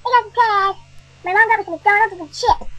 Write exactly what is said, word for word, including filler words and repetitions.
Hey guys, it's Taz. My mom got me some McDonald's and some chips.